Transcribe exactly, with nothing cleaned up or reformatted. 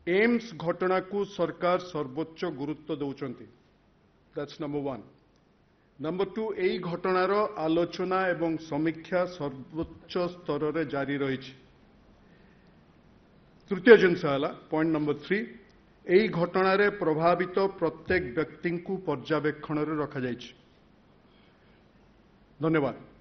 AIIMS घटना को सरकार सर्वोच्च गुरुत्व दौरान that's number one. Number two यही घटनार आलोचना एवं समीक्षा सर्वोच्च स्तर रे जारी रही। तृतीय जिनस पॉइंट नंबर थ्री यही घटना प्रभावित प्रत्येक व्यक्ति को पर्यवेक्षण रखा जाइछि। धन्यवाद।